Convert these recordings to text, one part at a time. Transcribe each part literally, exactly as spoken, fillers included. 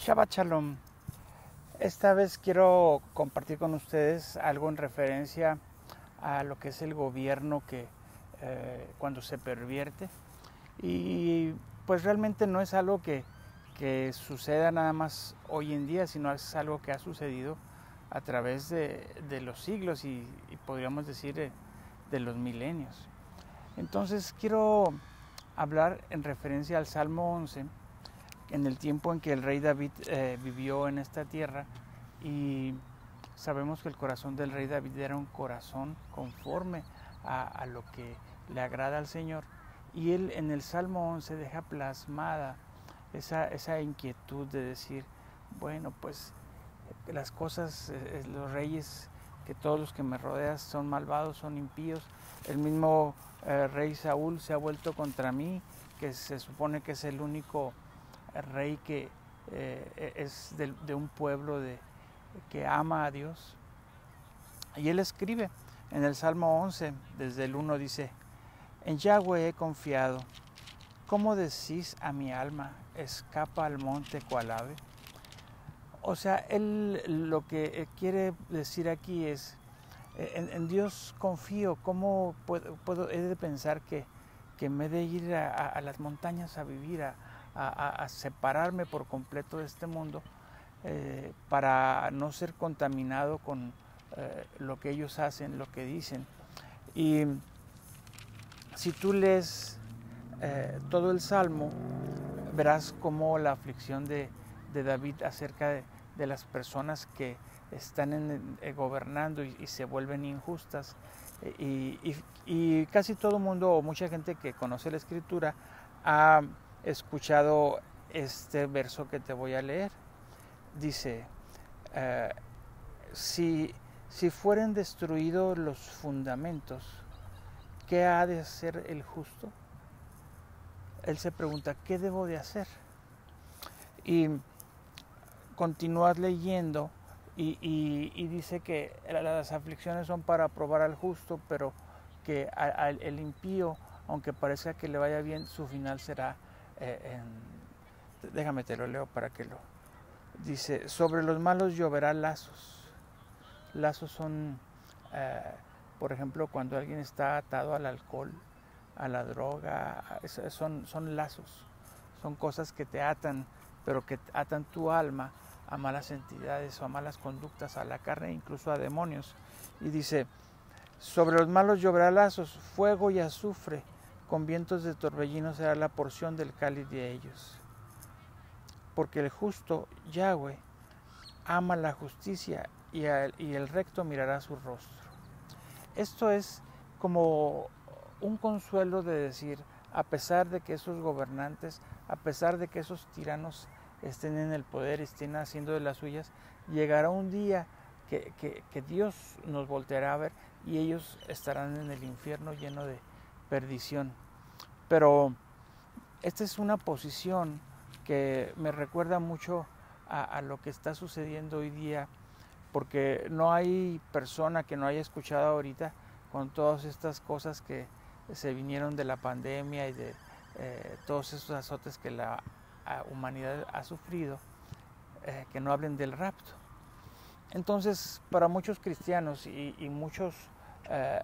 Shabbat Shalom. Esta vez quiero compartir con ustedes algo en referencia a lo que es el gobierno que eh, cuando se pervierte. Y pues realmente no es algo que, que suceda nada más hoy en día, sino es algo que ha sucedido a través de, de los siglos y, y podríamos decir de, de los milenios. Entonces quiero hablar en referencia al Salmo once, en el tiempo en que el rey David eh, vivió en esta tierra, y sabemos que el corazón del rey David era un corazón conforme a, a lo que le agrada al Señor, y él en el Salmo once deja plasmada esa, esa inquietud de decir, bueno, pues las cosas, eh, los reyes, que todos los que me rodean son malvados, son impíos, el mismo eh, rey Saúl se ha vuelto contra mí, que se supone que es el único rey que eh, es de, de un pueblo de, que ama a Dios. Y él escribe en el Salmo once, desde el uno, dice: en Yahweh he confiado, ¿cómo decís a mi alma, escapa al monte cual ave? O sea, él lo que quiere decir aquí es, en, en Dios confío, ¿cómo puedo, puedo he de pensar que, que me he de ir a, a, a las montañas a vivir, a, A, a separarme por completo de este mundo eh, para no ser contaminado con eh, lo que ellos hacen, lo que dicen? Y si tú lees eh, todo el Salmo, verás cómo la aflicción de, de David acerca de, de las personas que están en, eh, gobernando y, y se vuelven injustas, eh, y, y, y casi todo el mundo o mucha gente que conoce la Escritura ha escuchado este verso que te voy a leer. Dice, eh, si, si fueren destruidos los fundamentos, ¿qué ha de hacer el justo? Él se pregunta, ¿qué debo de hacer? Y continúas leyendo y, y, y dice que las aflicciones son para probar al justo, pero que al, el impío, aunque parezca que le vaya bien, su final será Eh, en, déjame te lo leo para que lo dice: sobre los malos lloverá lazos. Lazos son eh, por ejemplo cuando alguien está atado al alcohol, a la droga, son, son lazos, son cosas que te atan, pero que atan tu alma a malas entidades o a malas conductas, a la carne, incluso a demonios. Y dice: sobre los malos lloverá lazos, fuego y azufre, con vientos de torbellino será la porción del cáliz de ellos. Porque el justo, Yahweh, ama la justicia y el, y el recto mirará su rostro. Esto es como un consuelo de decir, a pesar de que esos gobernantes, a pesar de que esos tiranos estén en el poder, estén haciendo de las suyas, llegará un día que, que, que Dios nos volteará a ver y ellos estarán en el infierno lleno de perdición. Pero esta es una posición que me recuerda mucho a, a lo que está sucediendo hoy día, porque no hay persona que no haya escuchado ahorita con todas estas cosas que se vinieron de la pandemia y de eh, todos esos azotes que la humanidad ha sufrido, eh, que no hablen del rapto. Entonces, para muchos cristianos y, y muchos eh,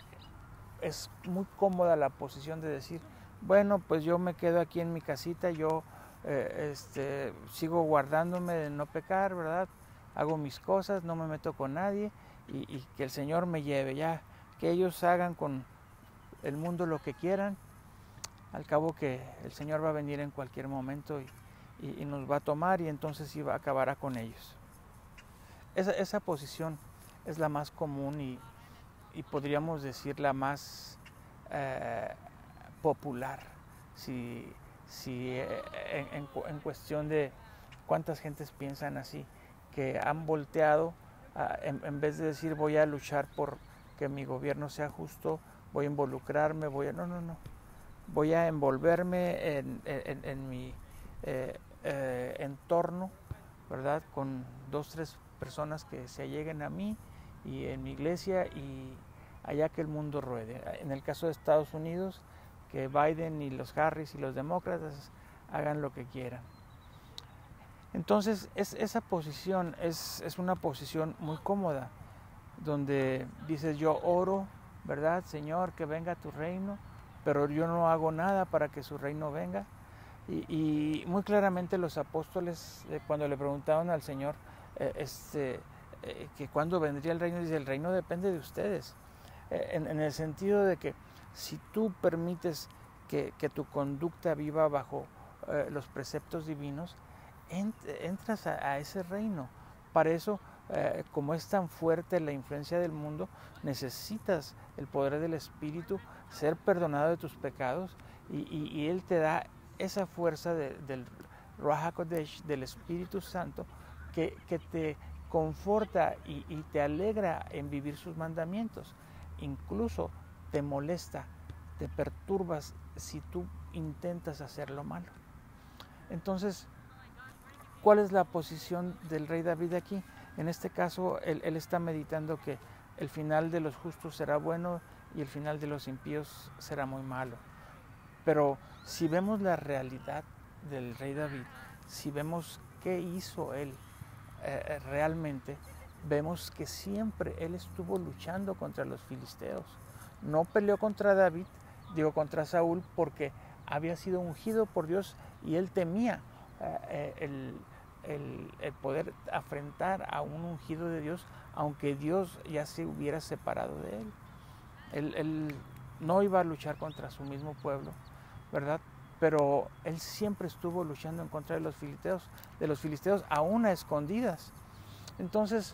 es muy cómoda la posición de decir, bueno, pues yo me quedo aquí en mi casita, yo eh, este, sigo guardándome de no pecar, ¿verdad? Hago mis cosas, no me meto con nadie y, y que el Señor me lleve, ya que ellos hagan con el mundo lo que quieran, al cabo que el Señor va a venir en cualquier momento y, y, y nos va a tomar y entonces sí va, acabará con ellos. Esa, esa posición es la más común y y podríamos decir la más eh, popular, si, si eh, en, en, en cuestión de cuántas gentes piensan así, que han volteado, uh, en, en vez de decir voy a luchar por que mi gobierno sea justo, voy a involucrarme, voy a, no, no, no, voy a envolverme en, en, en mi eh, eh, entorno, ¿verdad? Con dos, tres personas que se alleguen a mí y en mi iglesia y allá que el mundo ruede. En el caso de Estados Unidos, que Biden y los Harris y los demócratas hagan lo que quieran. Entonces es, esa posición es, es una posición muy cómoda, donde dices yo oro, ¿verdad? Señor, que venga tu reino, pero yo no hago nada para que su reino venga. Y, y muy claramente los apóstoles, eh, cuando le preguntaban al Señor eh, este, eh, que cuándo vendría el reino, dice, el reino depende de ustedes, eh, en, en el sentido de que si tú permites que, que tu conducta viva bajo eh, los preceptos divinos, ent, entras a, a ese reino. Para eso, eh, como es tan fuerte la influencia del mundo, necesitas el poder del Espíritu, ser perdonado de tus pecados, y, y, y Él te da esa fuerza de, del Ruach HaKodesh, del Espíritu Santo, que, que te conforta y, y te alegra en vivir sus mandamientos. Incluso te molesta, te perturbas si tú intentas hacer lo malo. Entonces, ¿cuál es la posición del rey David aquí? En este caso, él, él está meditando que el final de los justos será bueno y el final de los impíos será muy malo. Pero si vemos la realidad del rey David, si vemos qué hizo él eh, realmente, vemos que siempre él estuvo luchando contra los filisteos. No peleó contra David, digo contra Saúl, porque había sido ungido por Dios y él temía eh, el, el, el poder afrentar a un ungido de Dios, aunque Dios ya se hubiera separado de él. Él, él no iba a luchar contra su mismo pueblo, ¿verdad? Pero él siempre estuvo luchando en contra de los filisteos, de los filisteos aún a escondidas. Entonces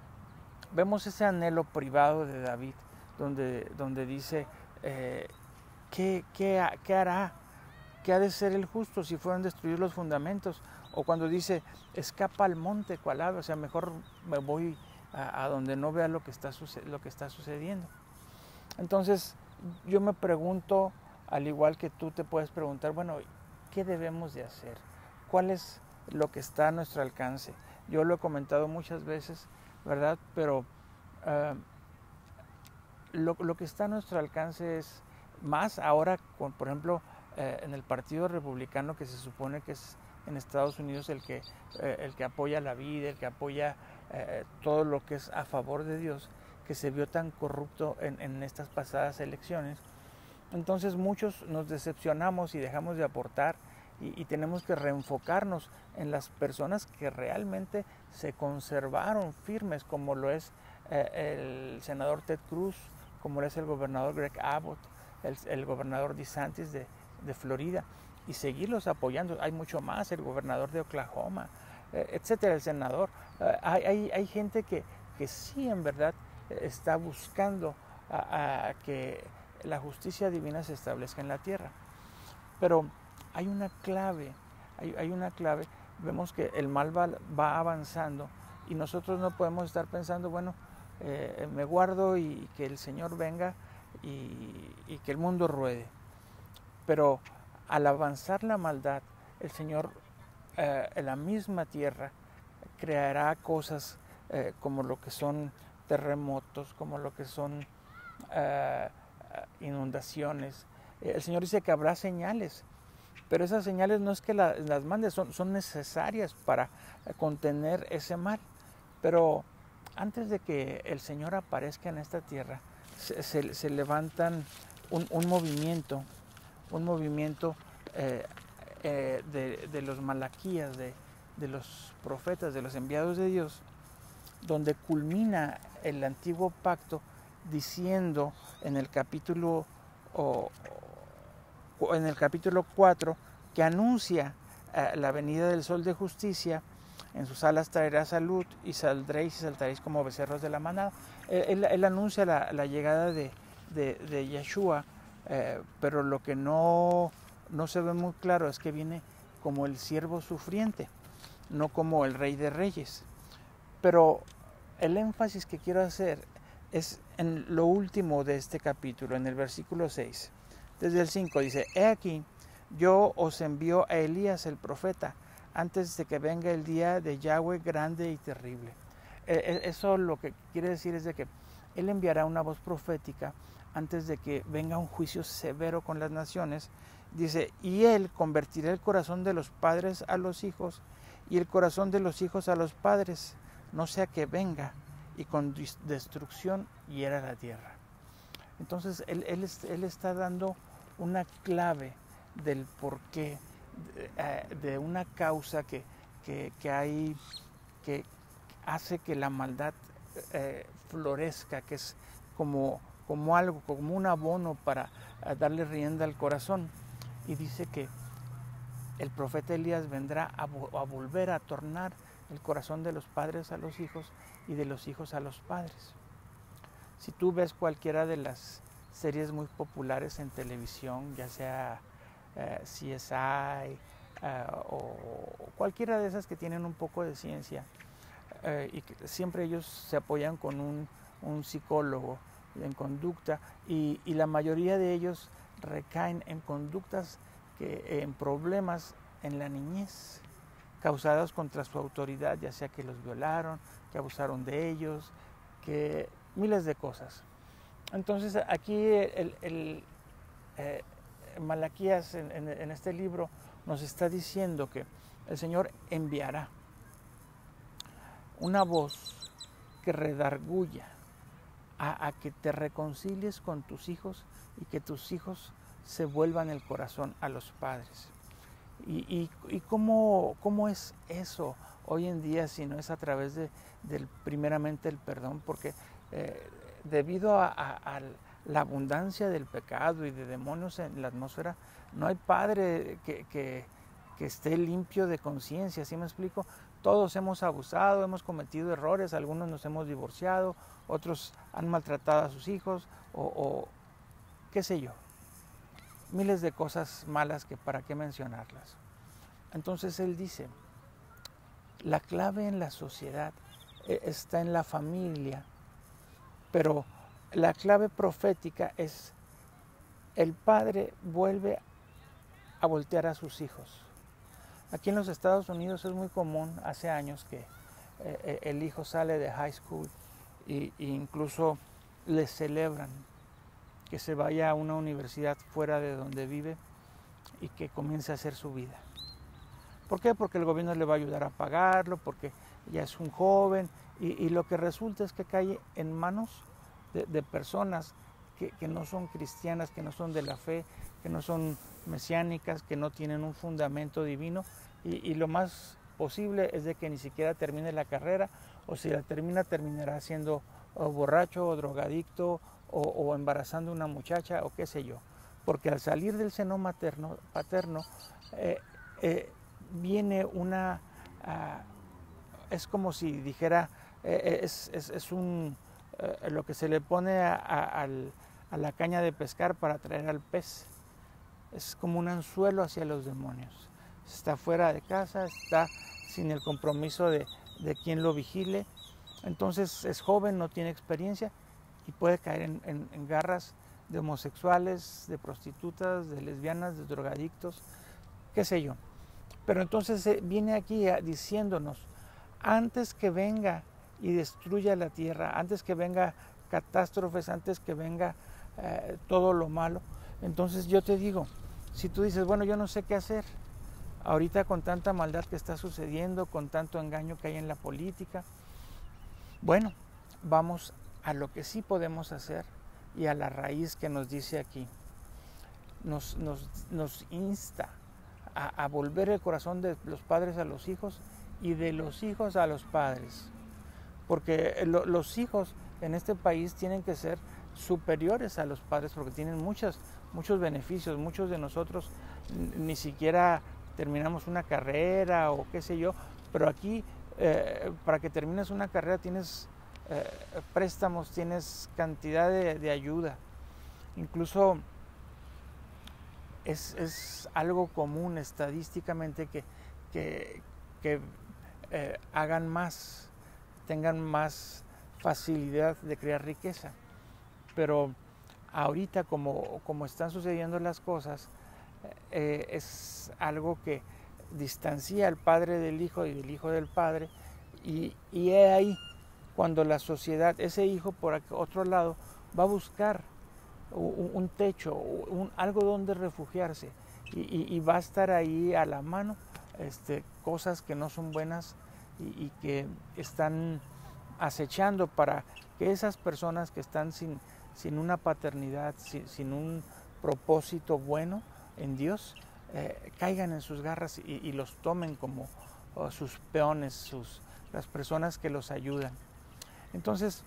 vemos ese anhelo privado de David, donde, donde dice, eh, ¿qué, qué, ¿qué hará? ¿Qué ha de ser el justo si fueron destruidos los fundamentos? O cuando dice, escapa al monte cual ave, o sea, mejor me voy a, a donde no vea lo que, está, lo que está sucediendo. Entonces yo me pregunto, al igual que tú te puedes preguntar, bueno, ¿qué debemos de hacer? ¿Cuál es lo que está a nuestro alcance? Yo lo he comentado muchas veces, ¿verdad? Pero uh, lo, lo que está a nuestro alcance es más ahora, con, por ejemplo, eh, en el Partido Republicano, que se supone que es en Estados Unidos el que, eh, el que apoya la vida, el que apoya eh, todo lo que es a favor de Dios, que se vio tan corrupto en, en estas pasadas elecciones. Entonces muchos nos decepcionamos y dejamos de aportar y, y tenemos que reenfocarnos en las personas que realmente se conservaron firmes, como lo es eh, el senador Ted Cruz, como lo es el gobernador Greg Abbott, el, el gobernador DeSantis de, de Florida, y seguirlos apoyando. Hay mucho más, el gobernador de Oklahoma, eh, etcétera, el senador. Eh, hay, hay, hay gente que, que sí en verdad está buscando a, a que la justicia divina se establezca en la tierra. Pero hay una clave, hay, hay una clave, vemos que el mal va, va avanzando y nosotros no podemos estar pensando, bueno, eh, me guardo y que el Señor venga y, y que el mundo ruede. Pero al avanzar la maldad, el Señor eh, en la misma tierra creará cosas eh, como lo que son terremotos, como lo que son eh, inundaciones. El Señor dice que habrá señales, pero esas señales no es que la, las mande, son, son necesarias para contener ese mal. Pero antes de que el Señor aparezca en esta tierra, se, se, se levantan un, un movimiento, un movimiento eh, eh, de, de los malaquías, de, de los profetas, de los enviados de Dios, donde culmina el antiguo pacto diciendo en el capítulo o, o en el capítulo cuatro que anuncia eh, la venida del sol de justicia. En sus alas traerá salud y saldréis y saltaréis como becerros de la manada. Él, él, él anuncia la, la llegada de, de, de Yeshua, eh, pero lo que no, no se ve muy claro es que viene como el siervo sufriente, no como el rey de reyes. Pero el énfasis que quiero hacer es en lo último de este capítulo, en el versículo seis. Desde el cinco dice, he aquí, yo os envío a Elías el profeta, antes de que venga el día de Yahweh grande y terrible. Eso lo que quiere decir es de que Él enviará una voz profética antes de que venga un juicio severo con las naciones. Dice, y Él convertirá el corazón de los padres a los hijos y el corazón de los hijos a los padres, no sea que venga y con destrucción hiera la tierra. Entonces él, él, él está dando una clave del porqué, de, de una causa que, que, que hay, que hace que la maldad eh, florezca, que es como, como algo, como un abono para eh, darle rienda al corazón. Y dice que el profeta Elías vendrá a, a volver a tornar el corazón de los padres a los hijos y de los hijos a los padres. Si tú ves cualquiera de las series muy populares en televisión, ya sea eh, C S I eh, o cualquiera de esas que tienen un poco de ciencia, eh, y que siempre ellos se apoyan con un, un psicólogo en conducta, y, y la mayoría de ellos recaen en conductas, que, en problemas en la niñez, causados contra su autoridad, ya sea que los violaron, que abusaron de ellos, que miles de cosas. Entonces aquí el, el eh, Malaquías en, en, en este libro nos está diciendo que el Señor enviará una voz que redarguya a, a que te reconcilies con tus hijos y que tus hijos se vuelvan el corazón a los padres. ¿Y, y, y cómo, cómo es eso hoy en día si no es a través de, del, primeramente el perdón? Porque eh, debido a, a, a la abundancia del pecado y de demonios en la atmósfera, no hay padre que, que, que esté limpio de conciencia, ¿sí me explico? Todos hemos abusado, hemos cometido errores, algunos nos hemos divorciado, otros han maltratado a sus hijos, o, o qué sé yo, miles de cosas malas que para qué mencionarlas. Entonces él dice, la clave en la sociedad está en la familia, pero la clave profética es el padre vuelve a voltear a sus hijos. Aquí en los Estados Unidos es muy común, hace años, que eh, el hijo sale de high school y, e incluso le celebran que se vaya a una universidad fuera de donde vive y que comience a hacer su vida. ¿Por qué? Porque el gobierno le va a ayudar a pagarlo, porque ya es un joven, y, y lo que resulta es que cae en manos de, de personas que, que no son cristianas, que no son de la fe, que no son mesiánicas, que no tienen un fundamento divino, y, y lo más posible es de que ni siquiera termine la carrera, o si la termina, terminará siendo o borracho o drogadicto, o, o embarazando a una muchacha, o qué sé yo. Porque al salir del seno materno, paterno, eh, eh, viene una, uh, es como si dijera, eh, es, es, es un, uh, lo que se le pone a, a, a la caña de pescar para atraer al pez. Es como un anzuelo hacia los demonios. Está fuera de casa, está sin el compromiso de, de quien lo vigile. Entonces es joven, no tiene experiencia y puede caer en, en, en garras de homosexuales, de prostitutas, de lesbianas, de drogadictos, qué sé yo. Pero entonces eh, viene aquí a, diciéndonos, antes que venga y destruya la tierra, antes que venga catástrofes, antes que venga eh, todo lo malo, entonces yo te digo, si tú dices, bueno, yo no sé qué hacer, ahorita con tanta maldad que está sucediendo, con tanto engaño que hay en la política, bueno, vamos a lo que sí podemos hacer y a la raíz que nos dice aquí. Nos, nos, nos insta a, a volver el corazón de los padres a los hijos y de los hijos a los padres. Porque lo, los hijos en este país tienen que ser superiores a los padres porque tienen muchas, muchos beneficios. Muchos de nosotros ni siquiera terminamos una carrera o qué sé yo, pero aquí eh, para que termines una carrera tienes eh, préstamos, tienes cantidad de, de ayuda. Incluso es, es algo común estadísticamente que, que, que eh, hagan más, tengan más facilidad de crear riqueza. Pero ahorita como, como están sucediendo las cosas, eh, es algo que distancia al padre del hijo y del hijo del padre, y, y es ahí cuando la sociedad, ese hijo por otro lado, va a buscar un, un techo, un, algo donde refugiarse, y, y, y va a estar ahí a la mano este, cosas que no son buenas y, y que están acechando para que esas personas que están sin, sin una paternidad, sin, sin un propósito bueno en Dios, eh, caigan en sus garras y, y los tomen como oh, sus peones, sus, las personas que los ayudan. Entonces,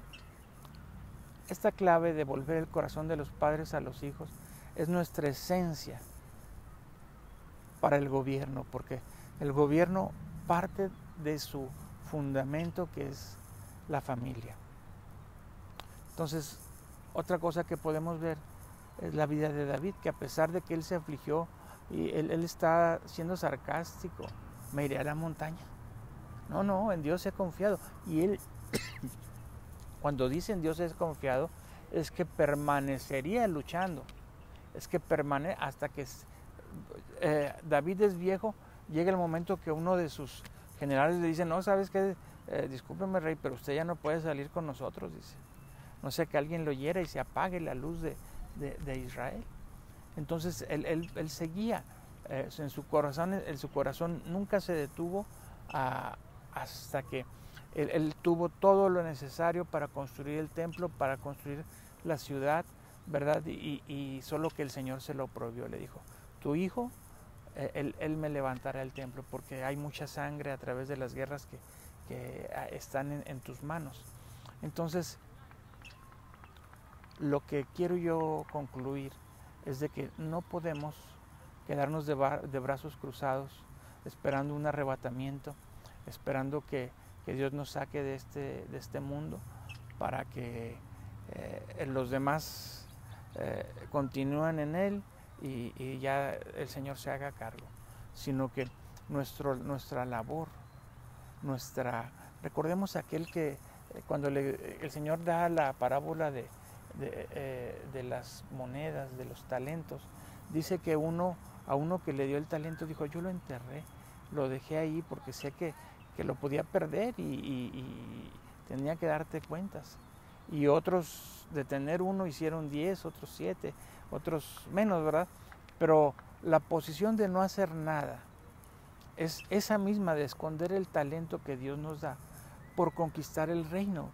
esta clave de volver el corazón de los padres a los hijos es nuestra esencia para el gobierno, porque el gobierno parte de su fundamento, que es la familia. Entonces, otra cosa que podemos ver es la vida de David, que a pesar de que él se afligió y él, él está siendo sarcástico, me iré a la montaña. No, no, en Dios he confiado. Y él, cuando dice en Dios he confiado, es que permanecería luchando. Es que permanece hasta que eh, David es viejo, llega el momento que uno de sus generales le dice, no, ¿sabes qué? Eh, discúlpeme, rey, pero usted ya no puede salir con nosotros, dice. No sea que alguien lo hiera y se apague la luz de, de, de Israel. Entonces él, él, él seguía eh, en su corazón, en su corazón nunca se detuvo a, hasta que él, él tuvo todo lo necesario para construir el templo, para construir la ciudad, ¿verdad? Y, y solo que el Señor se lo prohibió, le dijo, tu hijo, eh, él, él me levantará el templo, porque hay mucha sangre a través de las guerras que, que están en, en tus manos. Entonces, lo que quiero yo concluir es de que no podemos quedarnos de, de brazos cruzados esperando un arrebatamiento, esperando que, que Dios nos saque de este, de este mundo para que eh, los demás eh, continúen en Él y, y ya el Señor se haga cargo, sino que nuestro, nuestra labor, nuestra, recordemos aquel que eh, cuando le, el Señor da la parábola de De, eh, de las monedas, de los talentos, dice que uno, a uno que le dio el talento dijo, yo lo enterré, lo dejé ahí porque sé que, que lo podía perder y, y, y tenía que darte cuentas. Y otros de tener uno hicieron diez, otros siete, otros menos, ¿verdad? Pero la posición de no hacer nada es esa misma de esconder el talento que Dios nos da por conquistar el reino,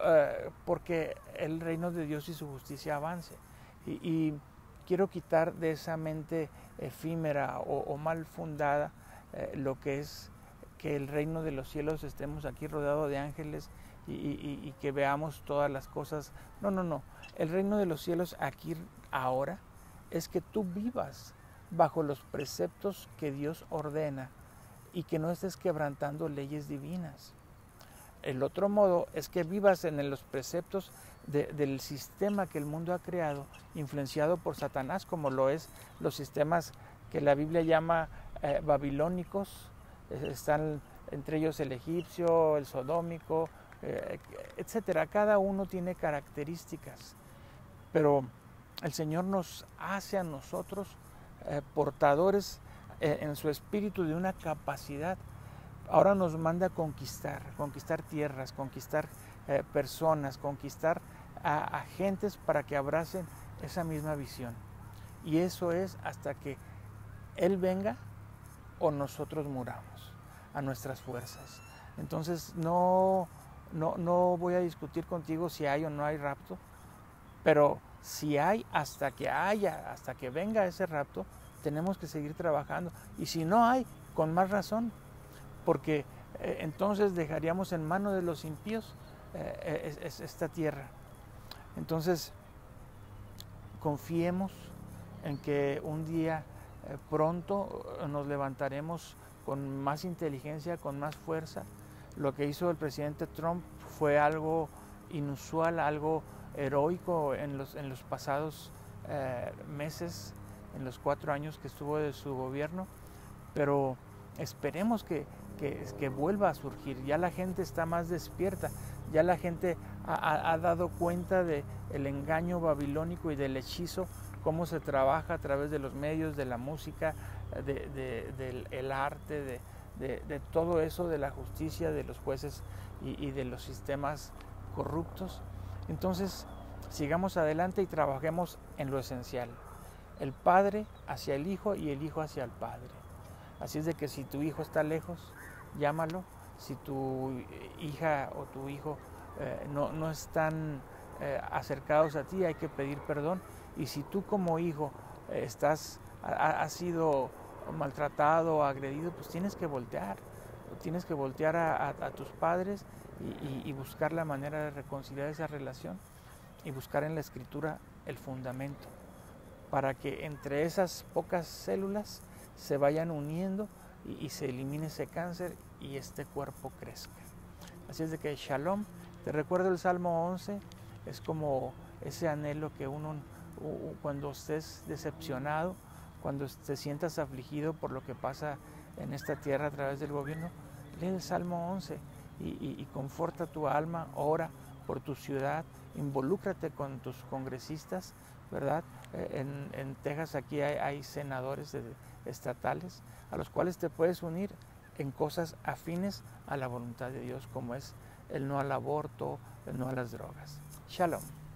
porque el reino de Dios y su justicia avance. Y, y quiero quitar de esa mente efímera o, o mal fundada eh, lo que es que el reino de los cielos estemos aquí rodeados de ángeles y, y, y que veamos todas las cosas. No, no, no. El reino de los cielos aquí ahora es que tú vivas bajo los preceptos que Dios ordena y que no estés quebrantando leyes divinas. El otro modo es que vivas en los preceptos de, del sistema que el mundo ha creado, influenciado por Satanás, como lo es los sistemas que la Biblia llama eh, babilónicos, eh, están entre ellos el egipcio, el sodómico, eh, etcétera. Cada uno tiene características, pero el Señor nos hace a nosotros eh, portadores eh, en su espíritu de una capacidad. Ahora nos manda a conquistar, conquistar tierras, conquistar eh, personas, conquistar a, a gentes para que abracen esa misma visión. Y eso es hasta que Él venga o nosotros muramos a nuestras fuerzas. Entonces no, no, no voy a discutir contigo si hay o no hay rapto, pero si hay, hasta que haya, hasta que venga ese rapto, tenemos que seguir trabajando. Y si no hay, con más razón, porque eh, entonces dejaríamos en manos de los impíos eh, es, es esta tierra. Entonces, confiemos en que un día eh, pronto nos levantaremos con más inteligencia, con más fuerza. Lo que hizo el presidente Trump fue algo inusual, algo heroico en los, en los pasados eh, meses, en los cuatro años que estuvo de su gobierno, pero esperemos que, que, que vuelva a surgir. Ya la gente está más despierta, ya la gente ha, ha dado cuenta del engaño babilónico y del hechizo, cómo se trabaja a través de los medios, de la música, de, de, del el arte, de, de, de todo eso, de la justicia, de los jueces y, y de los sistemas corruptos. Entonces, sigamos adelante y trabajemos en lo esencial. El Padre hacia el Hijo y el Hijo hacia el Padre. Así es de que si tu hijo está lejos, llámalo. Si tu hija o tu hijo eh, no, no están eh, acercados a ti, hay que pedir perdón. Y si tú como hijo eh, estás, ha, has sido maltratado o agredido, pues tienes que voltear. Tienes que voltear a, a, a tus padres y, y, y buscar la manera de reconciliar esa relación y buscar en la Escritura el fundamento para que entre esas pocas células se vayan uniendo y, y se elimine ese cáncer y este cuerpo crezca. Así es de que Shalom, te recuerdo el Salmo once, es como ese anhelo que uno, cuando estés decepcionado, cuando te sientas afligido por lo que pasa en esta tierra a través del gobierno, lee el Salmo once y, y, y conforta tu alma, ora por tu ciudad, involúcrate con tus congresistas, ¿verdad? En, en Texas aquí hay, hay senadores de, estatales a los cuales te puedes unir en cosas afines a la voluntad de Dios, como es el no al aborto, el no a las drogas. Shalom.